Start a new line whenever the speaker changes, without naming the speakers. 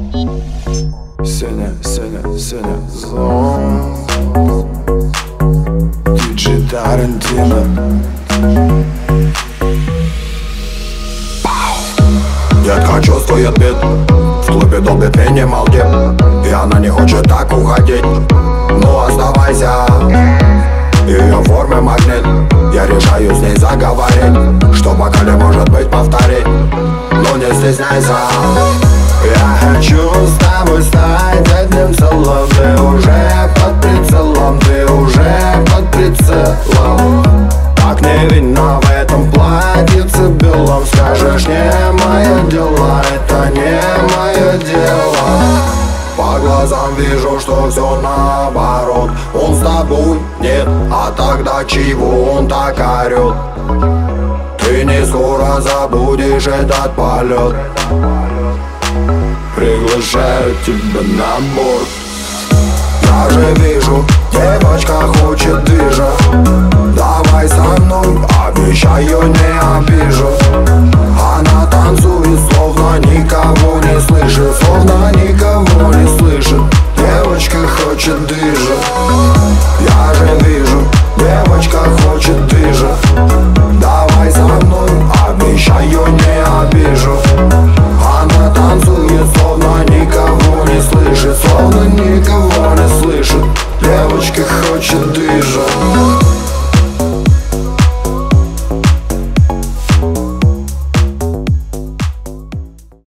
Сеня, зон Диджей Тарантино. Детка чувствует бит, в клубе долбит минимал дип, и она не хочет так уходить. Ну оставайся, ее в форме магнит. Я решаю с ней заговорить, что пока не может быть повторить. Ну не стесняйся. Я хочу с тобой стать одним целым. Ты уже под прицелом, ты уже под прицелом. Так невинно в этом платьице белом. Скажешь, не мое дело, это не мое дело. По глазам вижу, что все наоборот. Он с тобой нет, а тогда чего он так орет? Ты не скоро забудешь этот полет. Приглашаю тебя на борт. Я же вижу, девочка хочет движа. Давай со мной, обещаю, не обижу. Она танцует, словно никого не слышит. Словно никого не слышит. Девочка хочет движа. Я же вижу, девочка хочет движа. Давай со мной, обещаю, не обижу. Она танцует, словно никого не слышит. Словно никого не слышит. Девочка хочет движа.